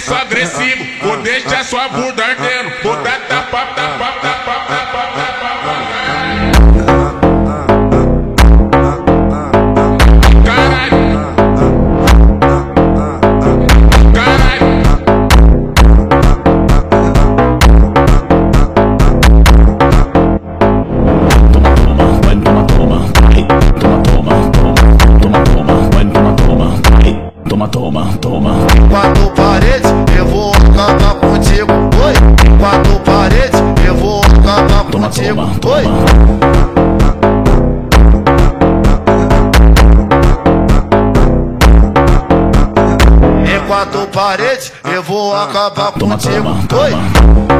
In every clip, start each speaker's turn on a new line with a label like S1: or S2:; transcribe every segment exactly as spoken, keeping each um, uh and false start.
S1: isso agressivo, vou deixar sua bunda ardendo. Vou dar tapa, tapa, tapa, tapa, tapa, caralho. Caralho.
S2: Toma, toma, toma.
S3: Quatro paredes, eu vou acabar contigo. Oi, quatro paredes, eu vou acabar
S2: Toma,
S3: contigo.
S2: toma, toma.
S3: Oi. Em quatro paredes, eu vou acabar
S2: Toma,
S3: contigo.
S2: toma, toma.
S3: Oi.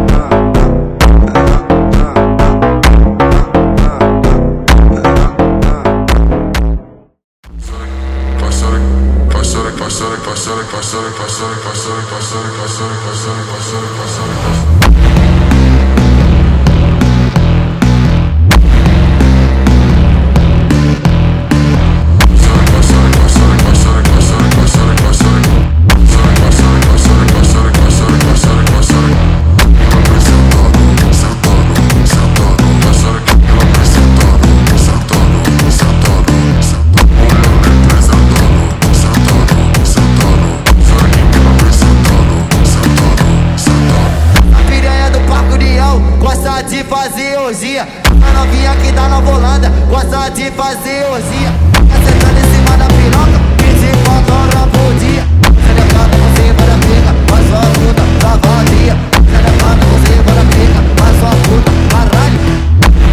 S3: De fazer orgia, a novinha que dá na volanda gosta de fazer orgia. Tá sentando em cima da piroca, vinte e quatro horas por dia. Você levanta, você vai da pica, mas sua puta tá vazia. Você levanta, você vai da pica, mas sua puta, caralho.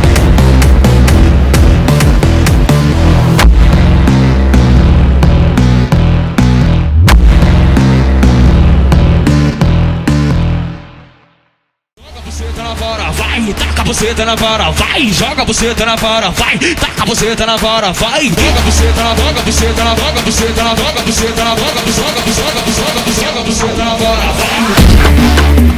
S4: Vai, taca a buceta na vara, vai, joga a buceta na vara, vai, taca a buceta na vara, vai, joga a buceta na voga, buceta na voga, buceta na voga, buceta na voga, buceta, buceta, buceta, buceta, buceta na vara, vai.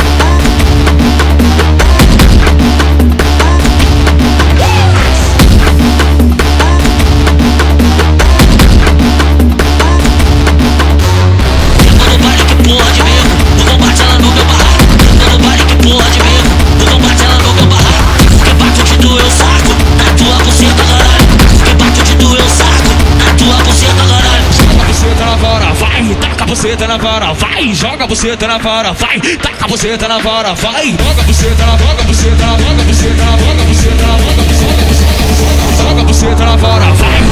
S4: Buceta na vara, vai, joga a buceta na vara, vai, taca a buceta na vara, vai, joga a buceta na voga, buceta na voga, buceta na voga, buceta na voga, buceta, buceta, buceta, joga a buceta na vara, vai.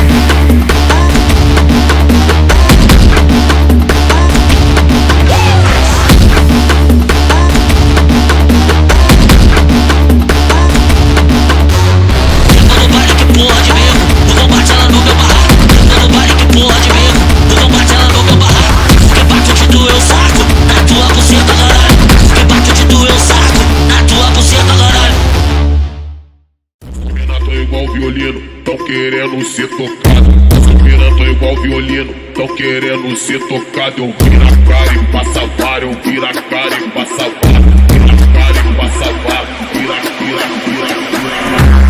S1: Tão querendo ser tocado, esperando igual violino. Tão querendo ser tocado. Eu viro a cara e passa vara, eu viro a cara e passa vara, viro a cara e passa vara, vira, vira, vira, vira.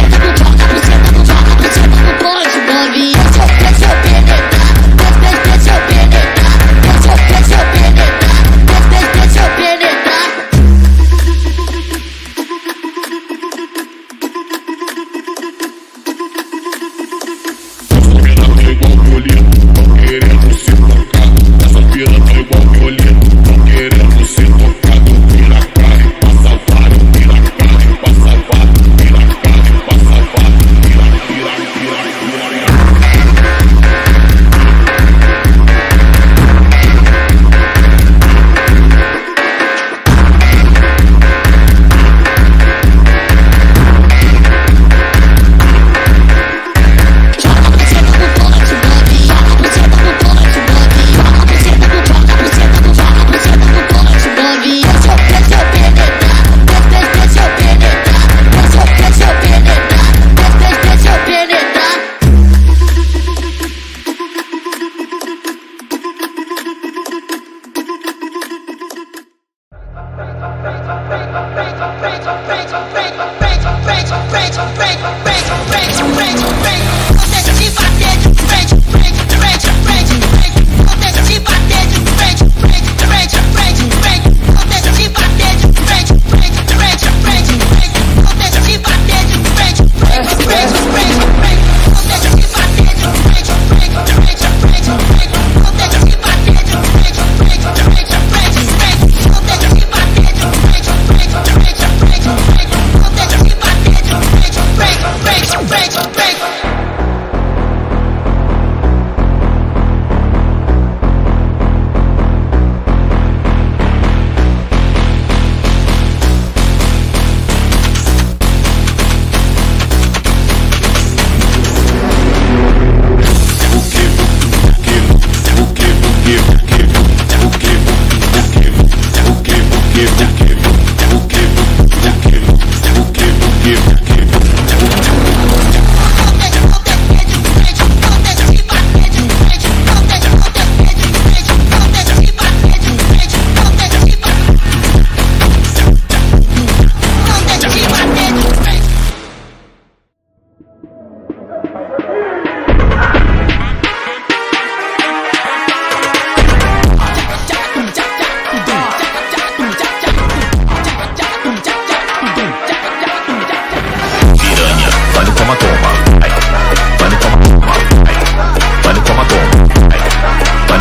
S5: Deixa eu penetrar, deixa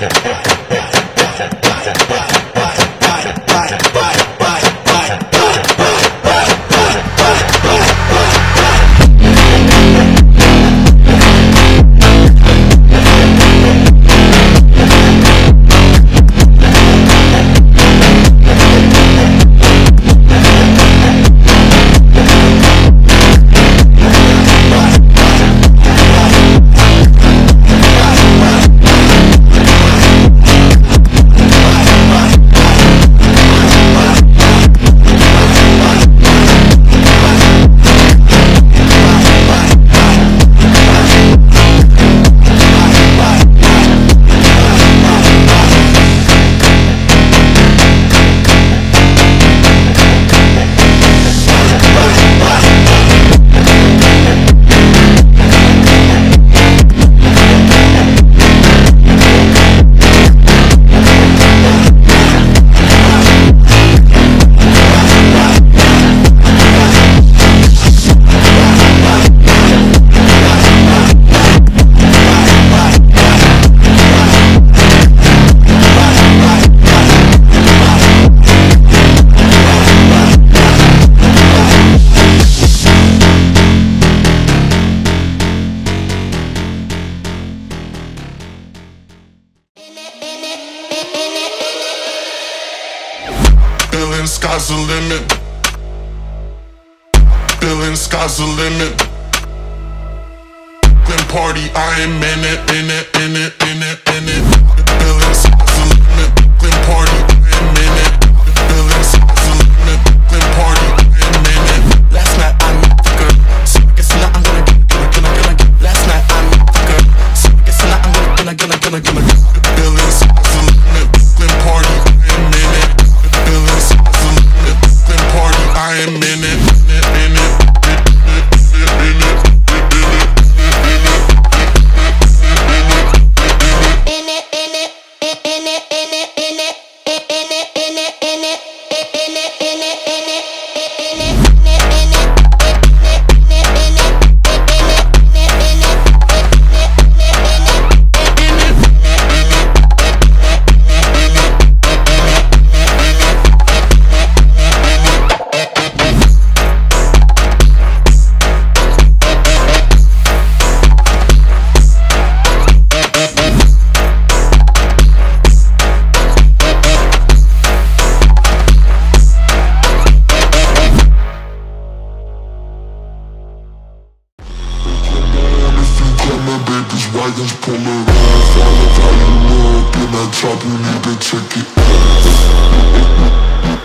S1: Feeling sky's the limit. Feeling sky's the limit. Glen party, I am in it, in it, in it, in it, in it. Feeling sky's the limit. Glen party, I am in it. Feeling sky's the limit. Glen party, I am in it.
S6: Last night I met the girl, so I guess tonight I'm gonna get, gonna, gonna, gonna get. Last night I met the girl, so I guess tonight I'm gonna, gonna, gonna, gonna, gonna get.
S1: Feeling sky's the limit. Glen party, I am in it. Feeling sky's the limit. Glen party, I am in it, in it, in it, in it, in it. Wagons pull it off, all of how you look. In that top, you need to check it out.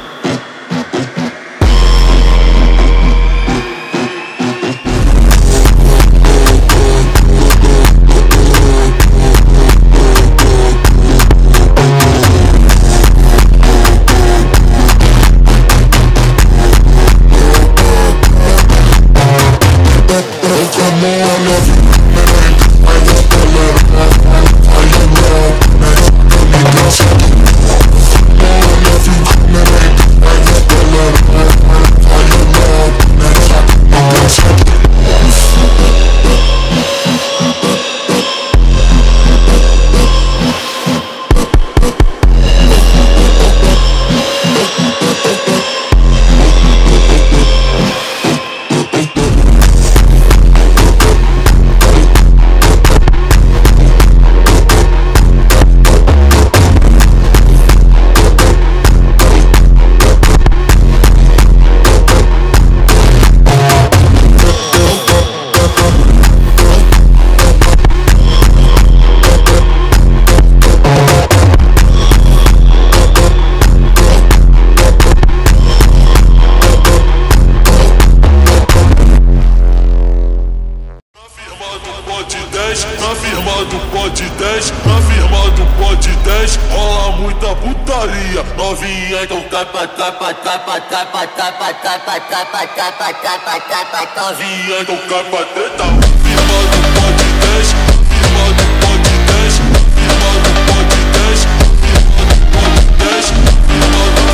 S1: Na firma do Pod dez, na firma do Pod dez, rola muita putaria. Novinha, então tapa, tapa, tapa, tapa, tapa, tapa, tapa, tapa, tapa, tapa, novinha, então capa treta. Firma do Pod dez, firma do Pod dez, firma do Pod dez, firma do Pod dez, firma do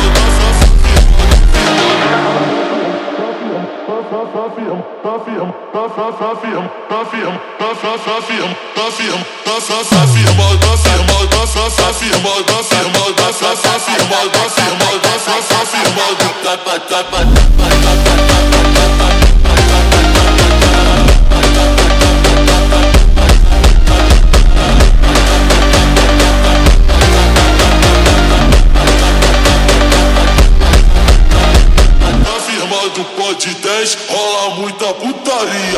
S1: Firma, firma, firma. Do Pod dez rola muita putaria.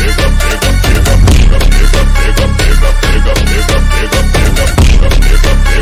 S1: Pega,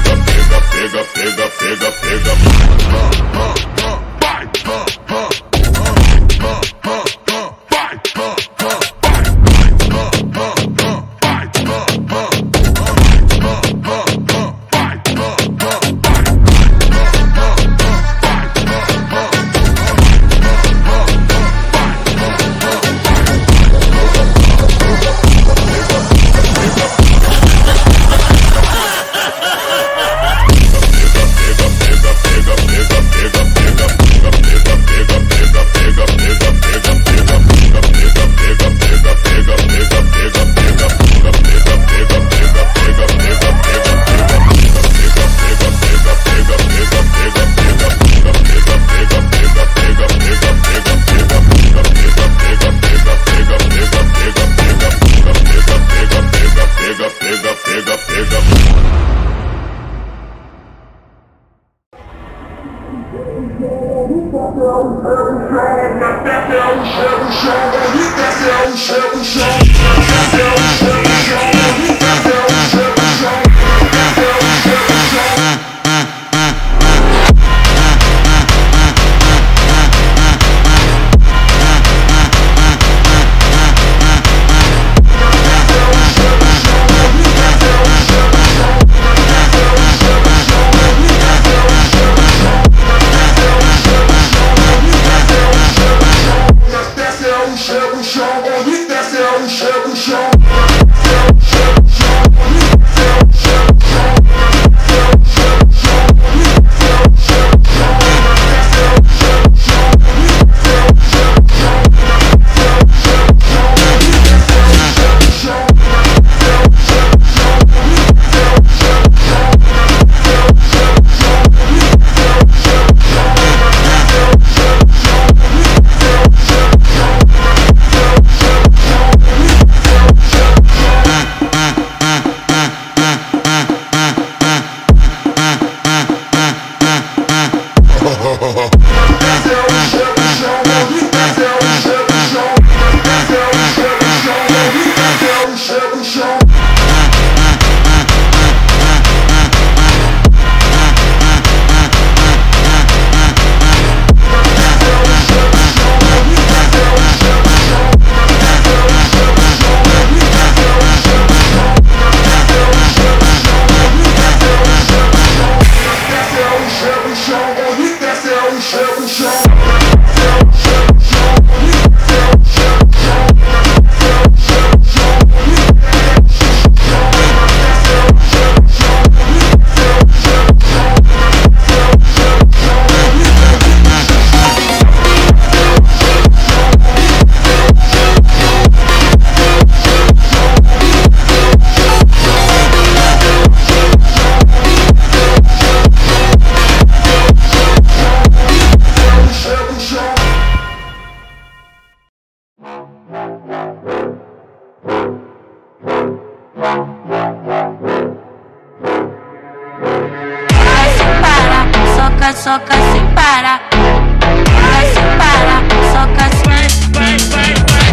S7: soca sem parar. Soca sem parar, soca sem vai, vai, vai.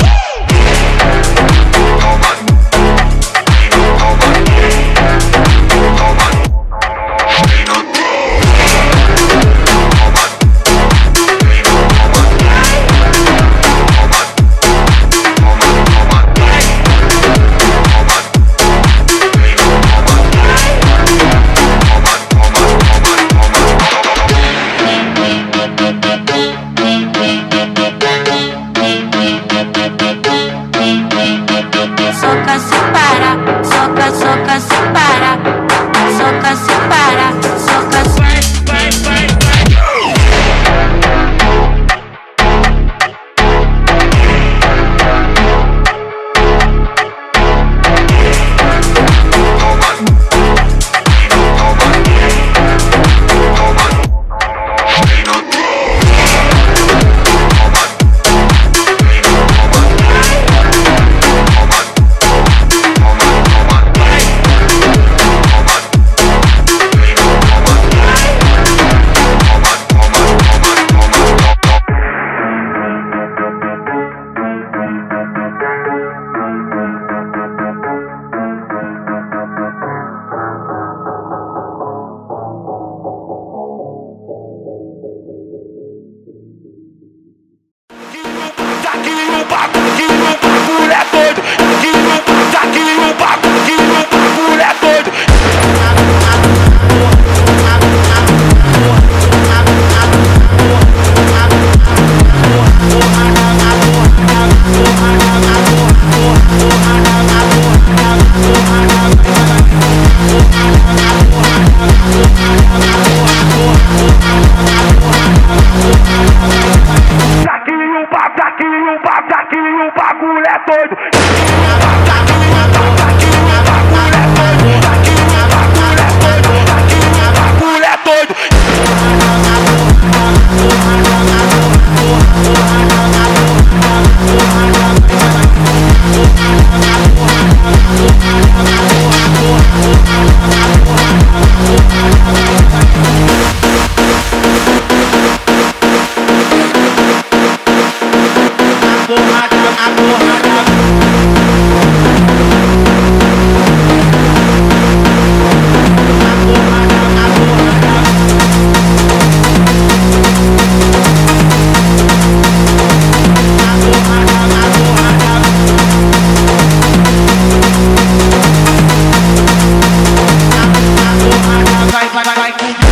S6: vai comigo.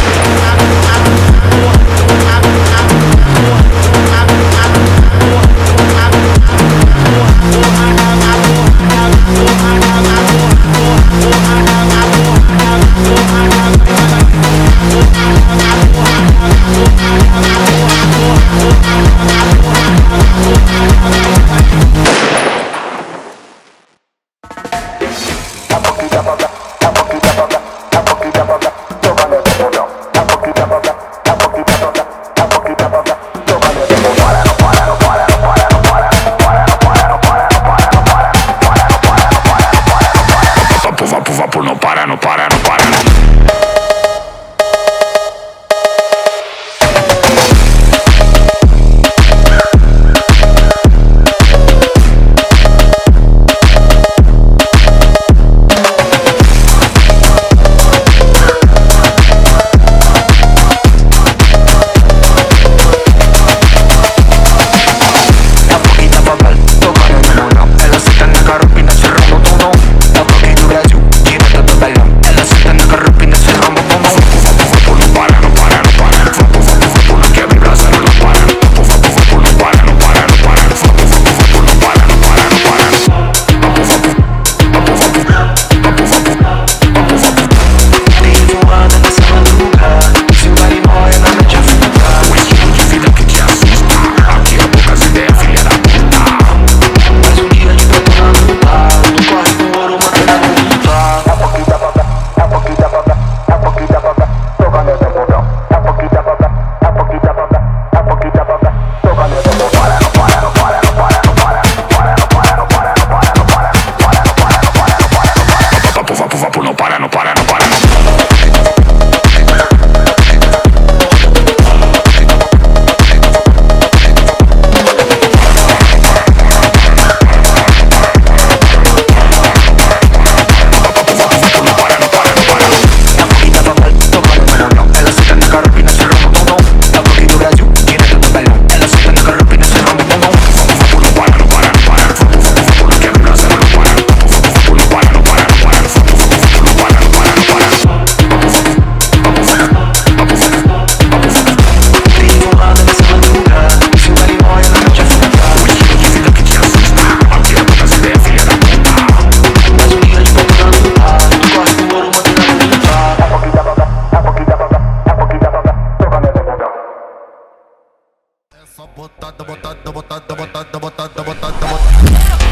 S8: botada, botada, botada, botada, botada, botada, botada.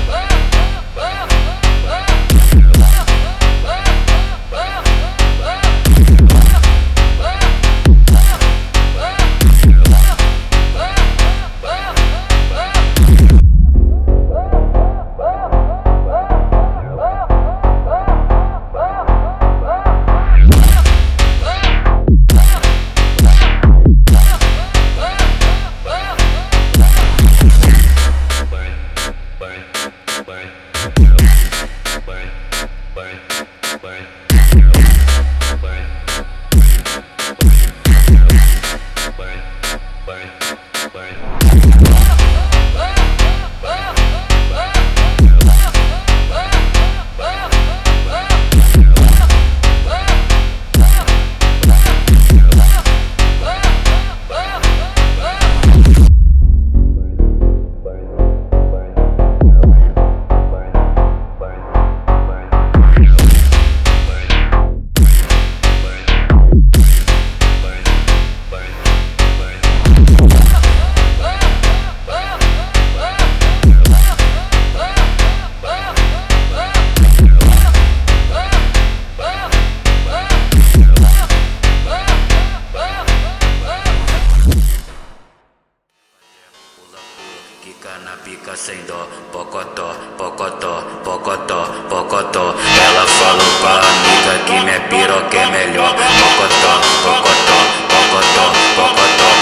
S9: Na pica sem dó, pocotó, pocotó, pocotó, pocotó. Ela falou pra amiga que minha piroca é melhor. Pocotó, pocotó, pocotó, pocotó.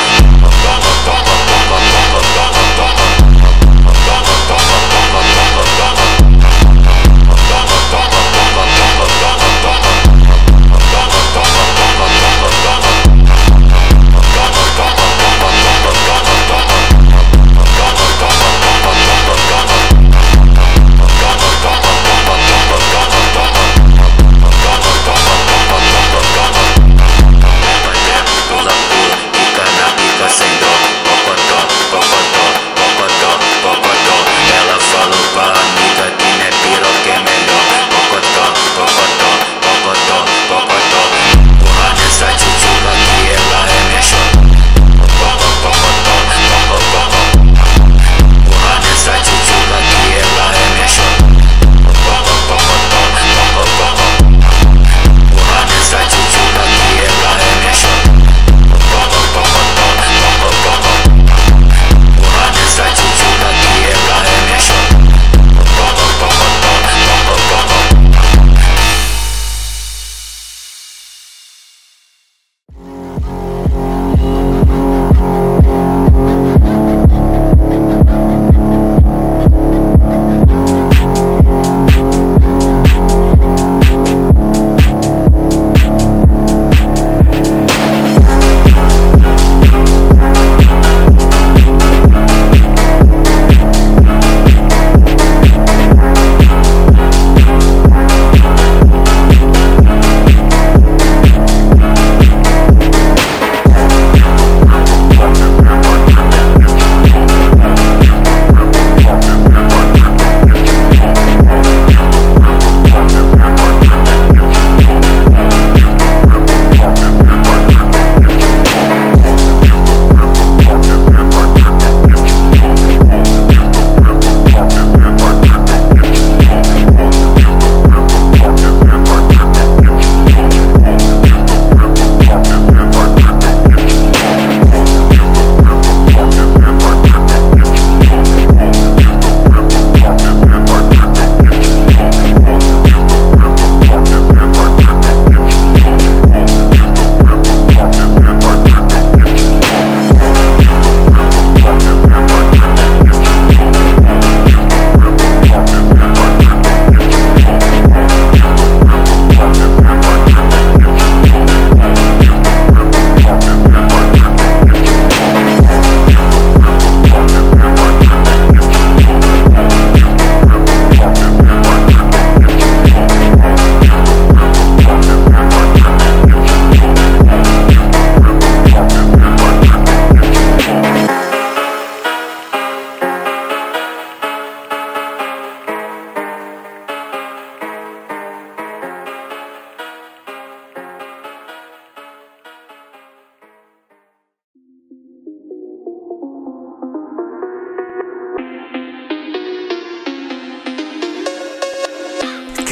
S8: Go, go, go.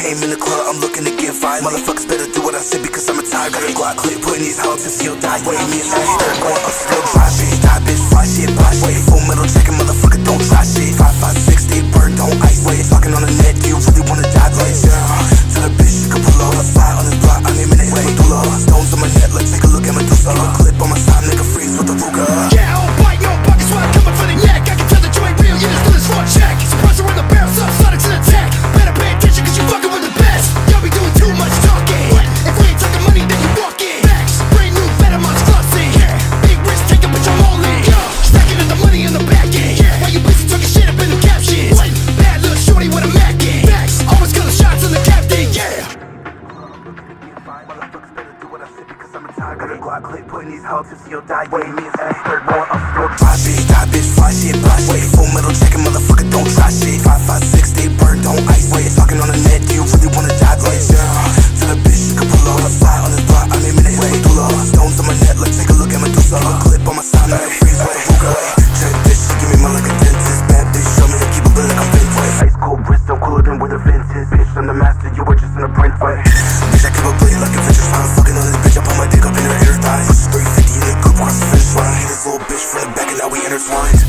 S10: came in the club, I'm looking to get violent. Motherfuckers better do what I say because I'm a tiger. Got a Glock clip, putting these hoes to seal die. Wait, me and that going up still dry bitch, die bitch, fly shit, buy shit. Full metal checking, motherfucker, don't try shit. Five, five, six, they burn, don't ice. Wait, talking on the net, do you really wanna die? Like, yeah, tell a bitch you can pull up. Fly on this block, I'm aiming it, Medulla. Stones on my neck, like take a look at Medusa. Clip on my side, nigga freeze with the Ruger.
S11: Yeah, I don't bite your pockets while I'm coming for the yak. I can tell that you ain't real, you just do this for a check. Suppressor on the barrel, subsonics in attack. Better pay attention cause you fucking with the best. Y'all be doing too much talking. What? If we ain't talking money, then you walk in. Facts, brand new, better much glossy. Yeah, big risk taking, but you're all in. Yo, stacking in the money in the back end. Yeah, while you busy talking shit up in the captions. What? Bad little shorty with a Mac in. Facts, always color shots in the captain, yeah.
S10: Got a Glock clip, putting these hoes to seal die. Wait, me and that third one, I'm still dry bitch, die bitch, fly shit, buy shit. Full metal checking, motherfucker, don't try shit. Five, five, six, they burn, don't ice. Wait, talking on the net, do you really wanna die? Like, yeah, tell a bitch you can pull up. Fly on this block, I'm aiming it, Medulla. Stones on my neck, like take a look at Medusa. A clip on my side, nigga freeze with the Ruger. Check this shit, give me my like a dentist. Bad bitch, show me to keep a like I'm vintage. Ice cold wrist, I'm cooler than with a vintage. Bitch, I'm the master, you were just in a print fight. Bitch, I keep a blade like a vintage. I'm fucking on this bitch, I put my dick up in her hair thighs. three fifty in the coupe across the finish line. Hit this little bitch from the back and now we intertwined.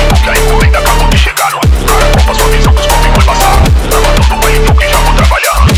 S1: Trabalhando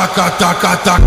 S5: taca, taca, taca.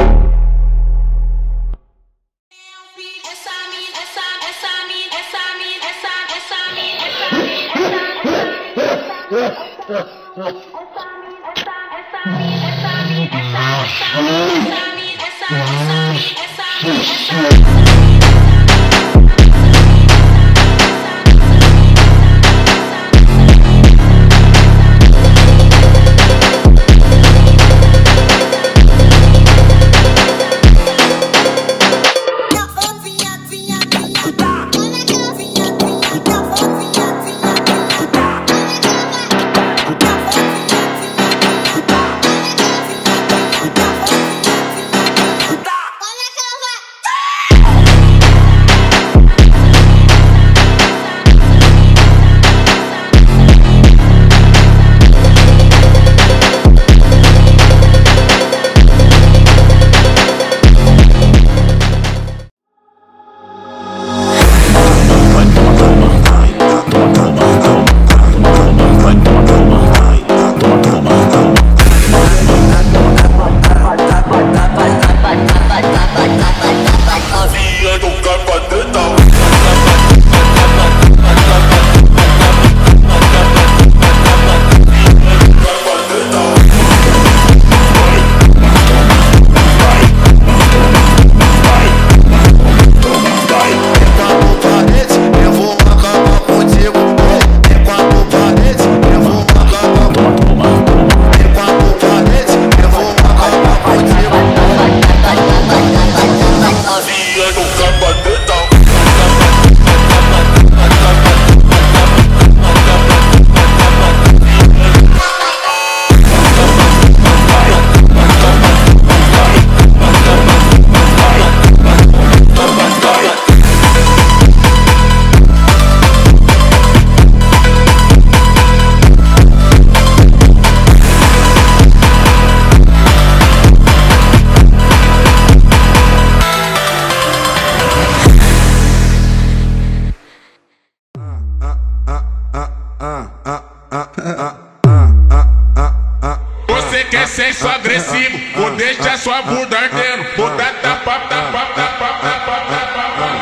S1: Você quer sexo agressivo, vou deixar sua bunda ardendo. Vou dar tapa, tapa, tapa, tapa, tapa.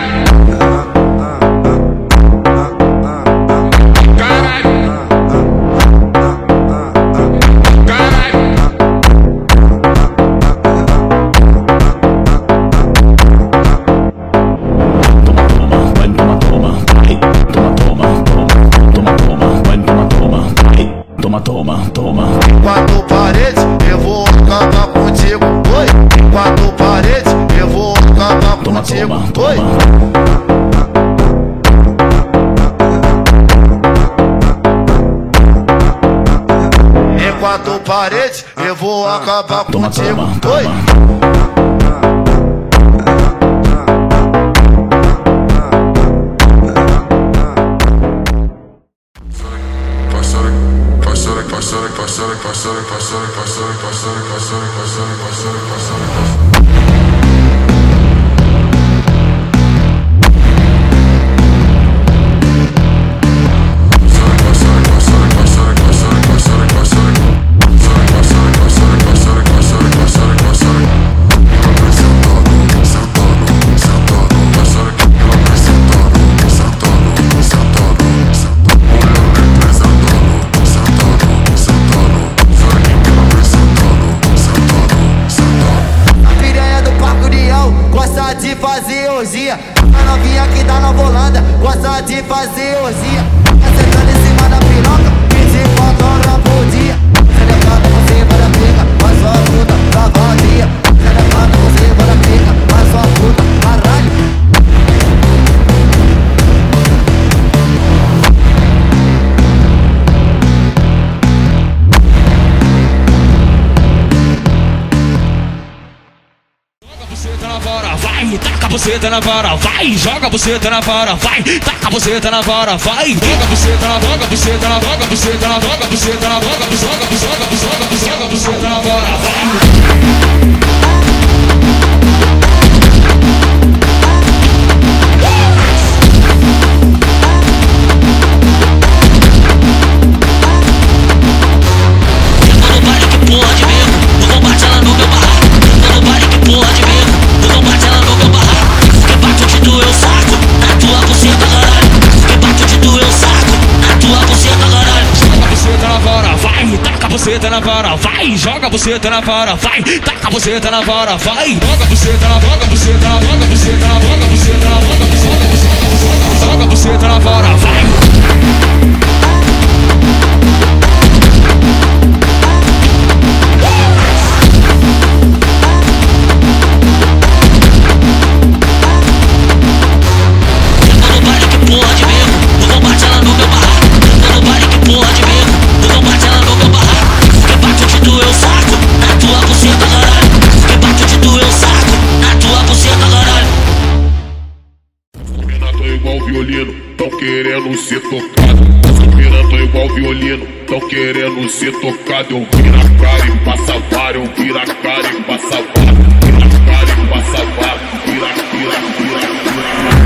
S2: Toma, toma.
S5: Quatro paredes, eu vou acabar contigo. Oi, quatro paredes, eu vou acabar contigo. Oi. Em quatro paredes, eu vou acabar contigo. Oi. De fazer orgia, a novinha que dá na volanda gosta de fazer orgia. Acertando em cima da piroca, vinte e quatro horas por dia. Você levanta, você vai da pica, faz sua puta, pra valia. Você levanta, você vai da pica, faz sua puta, caralho.
S4: Vai, taca a buceta na vara, vai, joga a buceta na vara, vai, taca a buceta na vara, vai, joga a buceta na voga, buceta na voga, buceta na voga, buceta na voga, buceta, buceta, buceta, buceta, buceta na vara, vai.
S12: Eu tô no baile que pode mesmo, não vou bater
S4: na vara, vai, joga a buceta na vara, vai, taca a buceta na vara, vai, joga a buceta na joga a buceta na joga a buceta na joga a buceta na joga a buceta joga a buceta na vara, vai.
S1: Tão querendo ser tocado, essa mina tô igual violino. Tão querendo ser tocado, eu viro a cara e passa vara, eu viro a cara e passa vara, viro a cara e passa vara, vira, vira, vira, vira.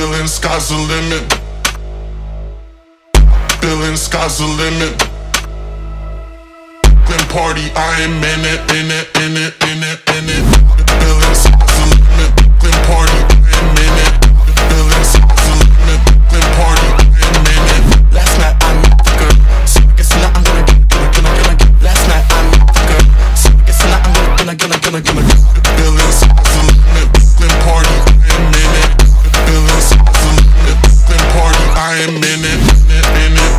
S1: Feeling sky's the limit. Feeling sky's the limit. Brooklyn party, I am in it, in it, in it, in it, in it. Feeling sky's the limit. Brooklyn party, I am in it. Feeling sky's the limit. Brooklyn party, I am in it.
S6: Last night I met the girl, so I guess tonight I'm gonna get, gonna, gonna, gonna get. Last night I met the girl, so I guess tonight I'm gonna, gonna, gonna, gonna, gonna.
S1: Feeling sky's the limit. Brooklyn party, I am in it. Feeling sky's the limit. Brooklyn party, I am in it, in it, in it.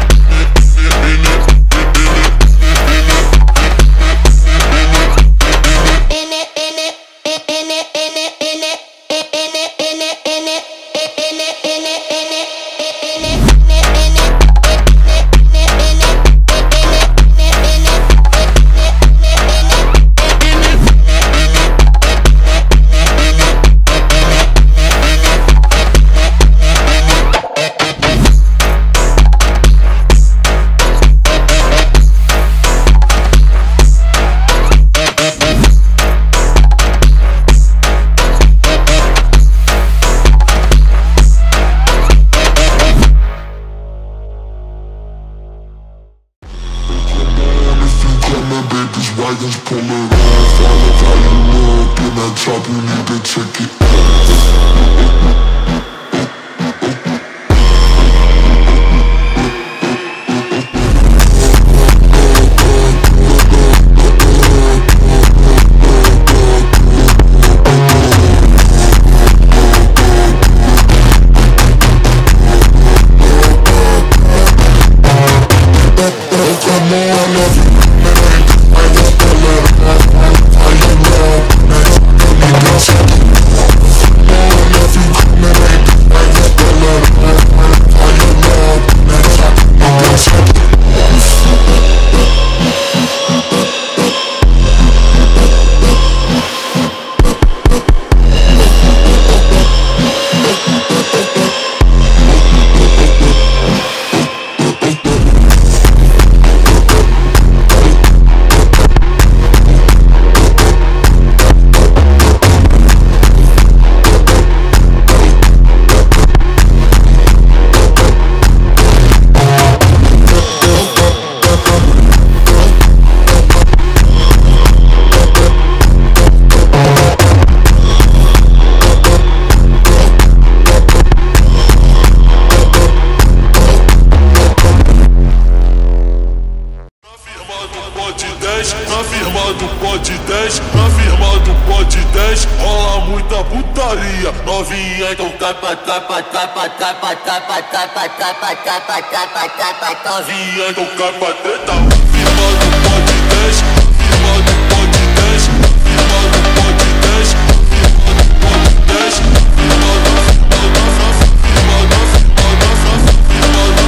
S13: Novinha, então capa, capa, capa, capa, capa, capa, capa, capa, capa, capa, novinha, então capa, treta. Firma do pote dez, firma do pote dez, firma do pote dez, firma do pote dez, firma da, firma da, firma da, firma da, firma da,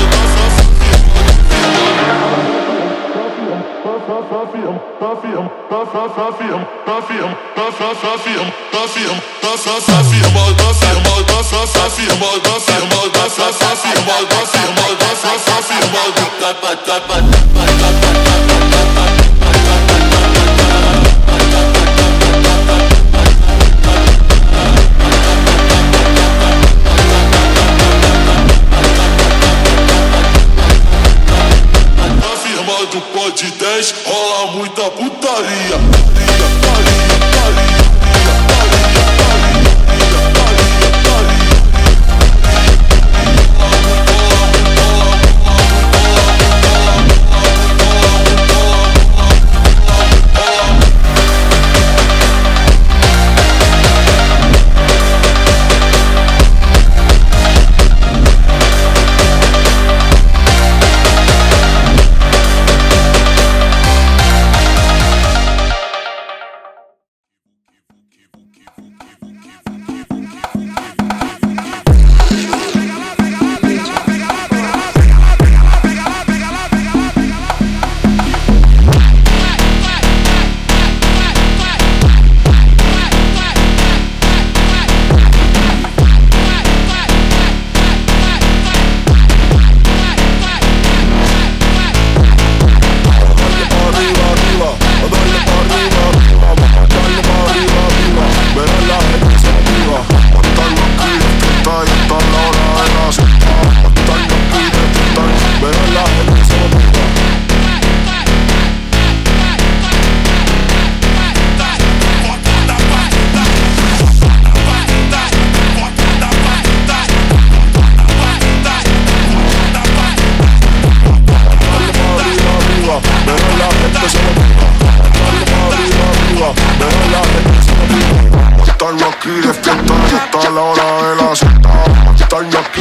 S13: do pote dez, rola muita putaria.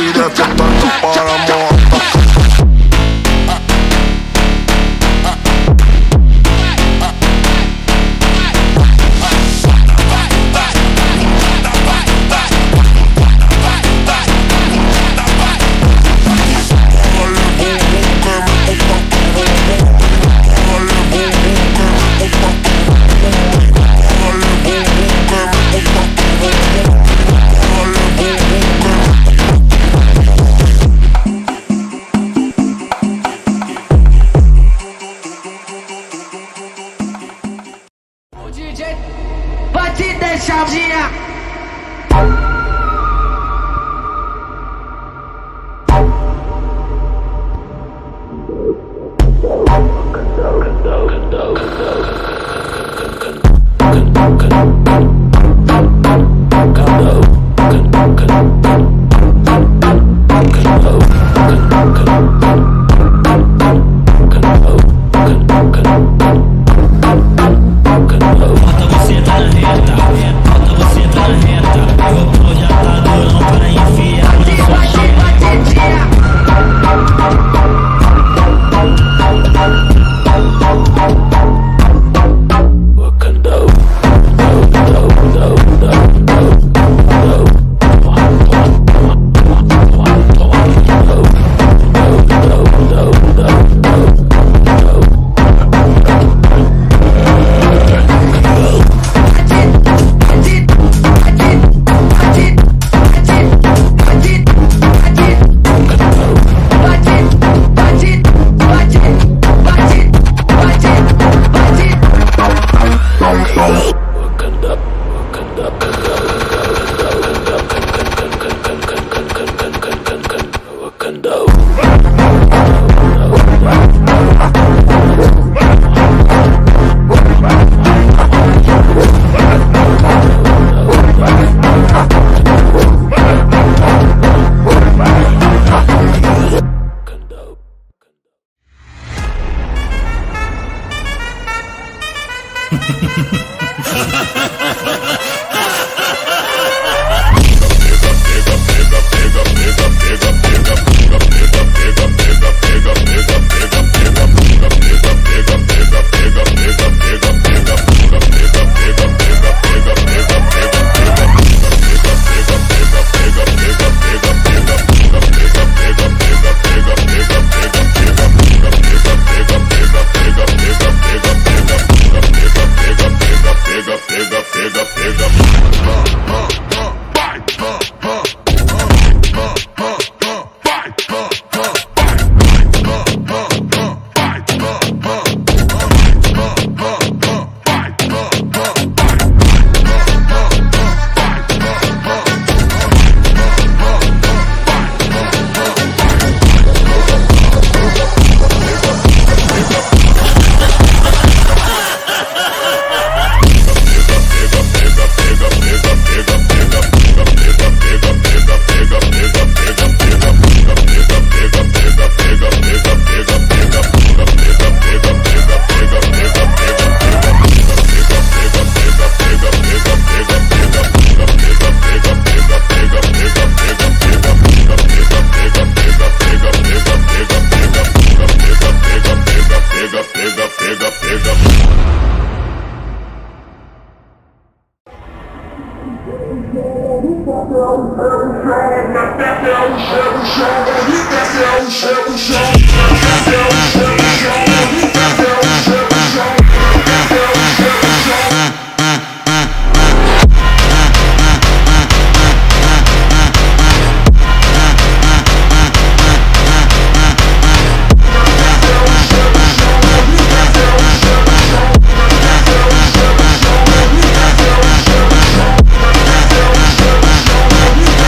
S5: desce tanto para a morta.
S12: Vai te deixar dia.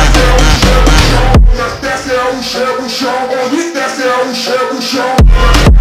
S5: Chega o chão, onde desce é o chega o chão.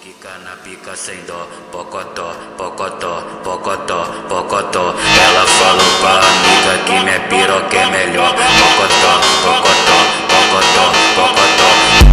S9: Quica na pica sem dó, pocotó, pocotó, pocotó, pocotó. Ela falou pra amiga que minha piroca é melhor. Pocotó, pocotó, pocotó, pocotó.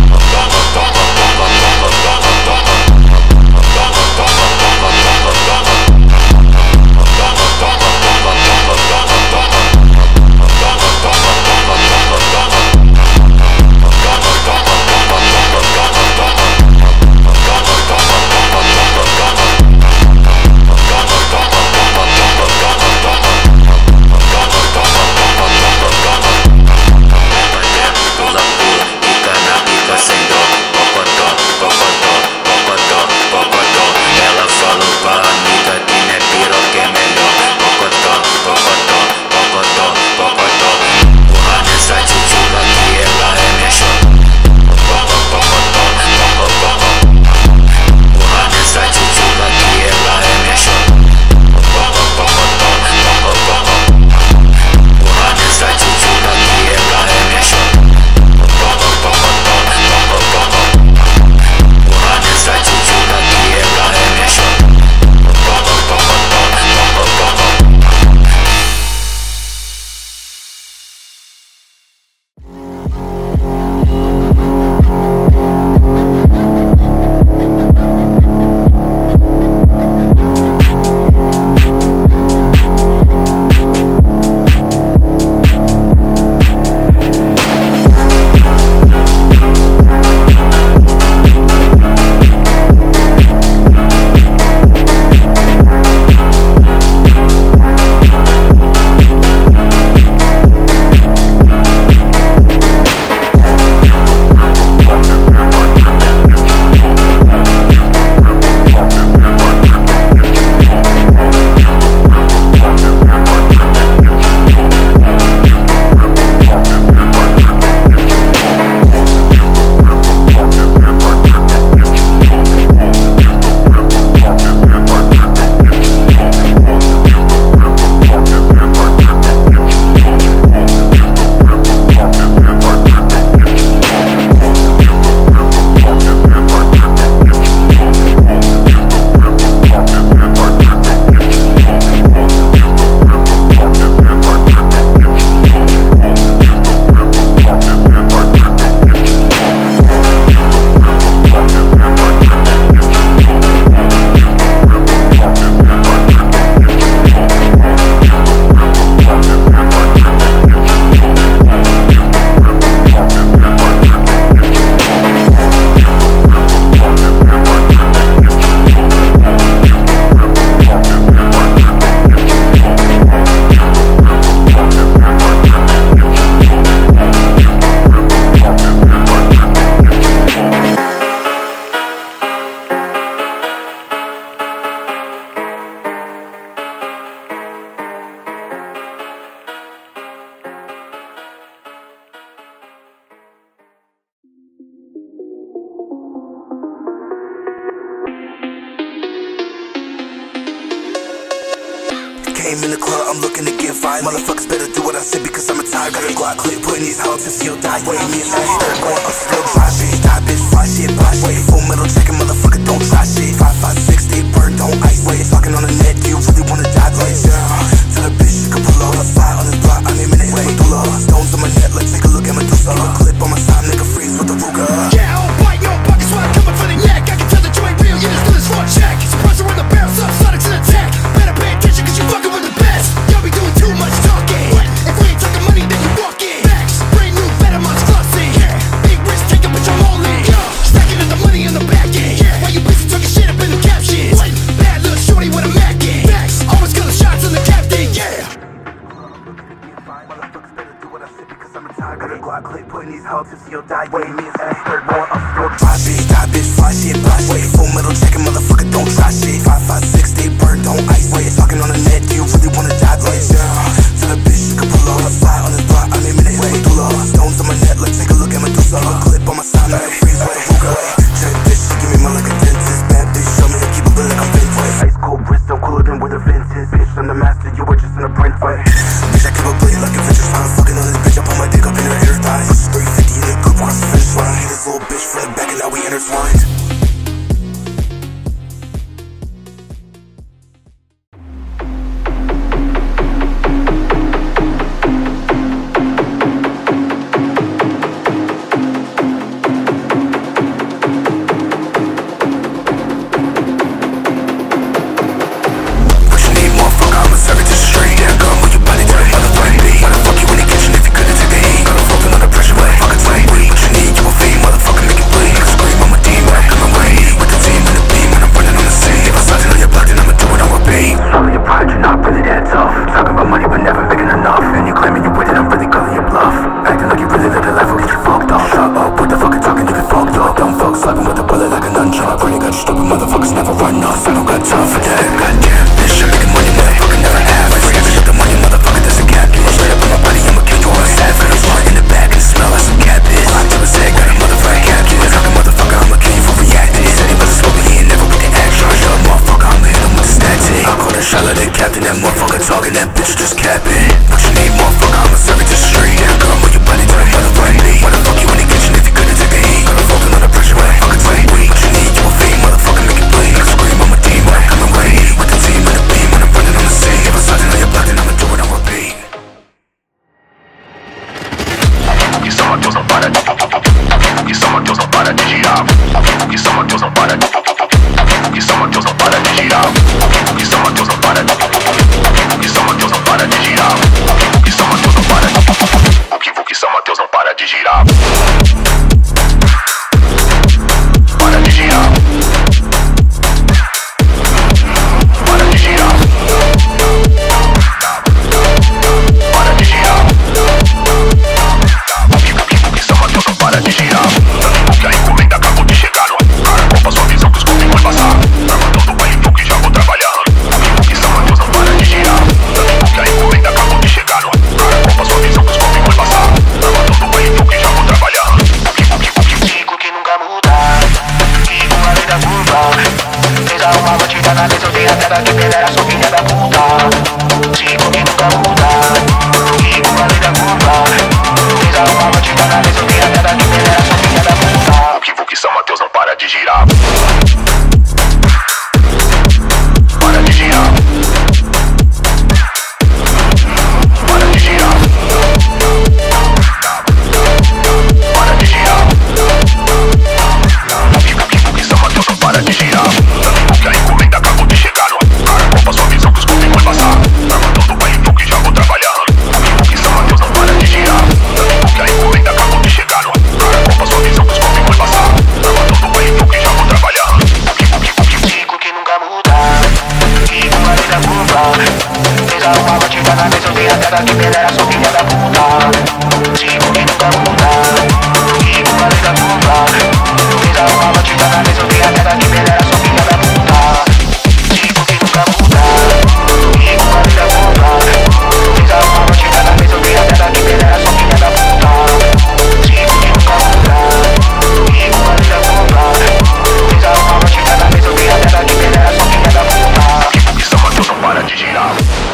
S10: Came in the club, I'm looking to get violent. Motherfuckers better do what I say because I'm a tiger. Got a Glock clip, putting these hoes to seal die. Wait, me and that going up, still drive bitch, die bitch, fly shit, fly shit. Full metal jacket, motherfucker, don't try shit. Five, five, six, they burn, don't ice. Wait, talking on the net, do you really wanna die? Like, yeah, tell a bitch you can pull up. Fly on this block, I'm aiming it, Medulla. Stones on my neck, let's take a look at Medusa. Keep a clip on my side, nigga, freeze with the Ruger.
S11: Yeah, I don't bite your pockets when I come up for the yak. I can tell that you ain't real, you just do this for a check. Suppressor in the barrel, subsonics in attack. Better pay attention cause you fucking with the best. Y'all be doing too much talking. If we ain't talking money, then you walk in. Facts, brand new, better much flossy. Big risk taker, but you're all in. Stacking in the money in the back end.
S10: that. Stupid motherfuckers never run off, I don't got time for that. Goddamn, bitch, I'm making money, motherfucker never have. I forget to shut the money, motherfucker, that's a cap. Get straight up on my body, I'ma kill you all savage. In the back and smell like some cat bitch. Locked to his head, got a motherfucking cap. Get a fucking motherfucker, I'ma kill you for reacting. He said he was a smoker, he ain't never with the action. Shut up, motherfucker, I'ma hit him with the static. I call that shot like that captain, that motherfucker talking, that bitch just capping. What you need, motherfucker, I'ma serve it to the street. Yeah, girl, move your body to the motherfucking beat. What the fuck you in the kitchen if you couldn't take the heat? Gonna fold under pressure when I fucking take weak. What you need, you a fiend, motherfucker, make it bleed. Scream, I'm a team, when I come and wait. With the team and the beam, when I'm running on the scene. If I'm sliding on your block, then I'ma do it on repeat.
S1: Que são Mateus não para de Que são Mateus não para de girar Que são Mateus não para de Que são Mateus não para de girar Que são Mateus não para de Que são Mateus não para de girar Que são Mateus não para de O que que São Mateus não para de girar Para de girar Para de girar Para de girar Para de girar, que a encomenda acabou de chegar. Cara, opa, sua visão que os golpes vão passar. Armadão do baile, que já vou trabalhando. Que São Mateus não para de girar, que a encomenda acabou de chegar. Cara, opa, sua visão que os golpes vão passar. Armadão do baile, que já vou trabalhando. Ciclo que nunca muda, e com a lei da curva. Fez uma batida na mesa, eu dei a tela que pedera a sua filha da puta. Ciclo que nunca muda, e com a lei da curva. Fez uma batida na mesa, eu dei a tela que pedera a sua filha da puta. O que que São Mateus não para de girar. Para de girar. Para de girar. Para de girar. O que São Mateus não para de girar. Que a encomenda acabou de chegar. Cara, opa, sua visão que os golpes vão passar. Armadão do baile, que já vou trabalhando. O que São Mateus não para de girar. Que a encomenda acabou de chegar. Cara, opa, sua visão que os golpes vão passar. Armadão do baile, que já vou trabalhando. Ciclo que nunca muda, e com a lei da curva. Fez uma batida na mesa, eu dei a tela que pedera a sua filha da puta. Ciclo que nunca muda, e com a lei da curva. Fez uma batida na mesa, eu dei a tela que pedera a sua filha da puta. Ciclo que nunca muda, e com a lei da curva. Fez uma batida na mesa, eu dei a tela que pedera a sua filha da puta. Ciclo que nunca muda, e com a lei da curva. Fez uma batida na mesa, eu dei a tela que pedera a sua filha da puta. Que São Mateus não para de girar.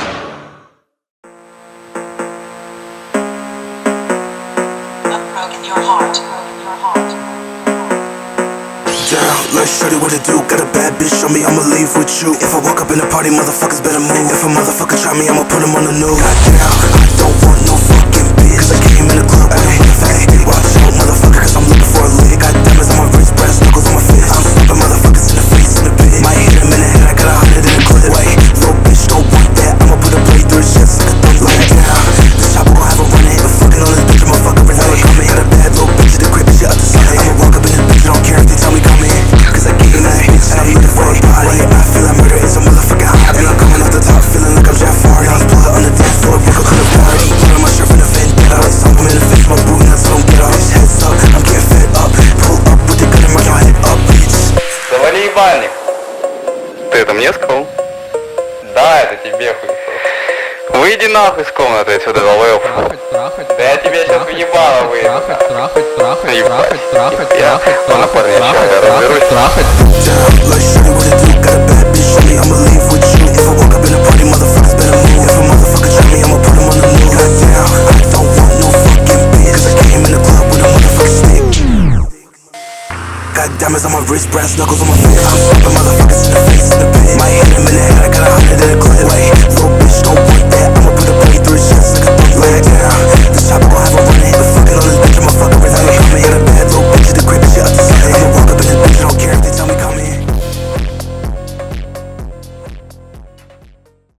S10: Let's show you what to do. Got a bad bitch on me, I'ma leave with you. If I walk up in the party, motherfuckers better move. If a motherfucker try me, I'ma put him on the news. Goddamn, I don't want no fucking bitch. Cause I came in the club with a fat dick. Watch out, motherfucker, cause I'm looking for a lick. Got diamonds on my wrist, brass knuckles on my fist. I'm slapping motherfuckers in the face in the pit. Might hit him in the head, I got a hundred in the clip. Wait, little bitch don't want that. I'ma put a blade through his chest like a thumb like down. This chopper gon' have a running. But fucking on this bitch, I'ma fuck up and have her coming. Got a bad little bitch at the crib, and shit up the side. I'ma walk up in this bitch, I don't care if they tell me come in. Cause I get in that bitch, and I'm looking for a body. I feel like murder is a motherfucking hobby. I'm coming off the top, feeling like I'm Jeff Hardy. I'm blood on the dance floor, broke up in the party. Put on my shirt from the vendetta. I saw him in the face, my boot nuts don't get off. Heads up, I'm getting fed up. Pull up with the gun and run your head up, bitch.
S14: Завали ебальник. Ты это мне сказал? Да, это тебе хуй. Выйди нахуй с комнаты отсюда, долбоёб. Да я тебе сейчас въебало выйду. Трахать, трахать, трахать, трахать, трахать, трахать, трахать, трахать, трахать, трахать.
S10: Let's show you what to do. Got a bad bitch on me, I'ma leave with you. If I walk up in the party, motherfuckers better move. If a motherfucker try me, I'ma put him on the news. Goddamn, I don't want no fucking bitch. Cause I came in the club with a motherfucking stick. Got diamonds on my wrist, brass knuckles on my fist. I'm slapping motherfuckers in the face in the pit. Might hit him in the head, I got a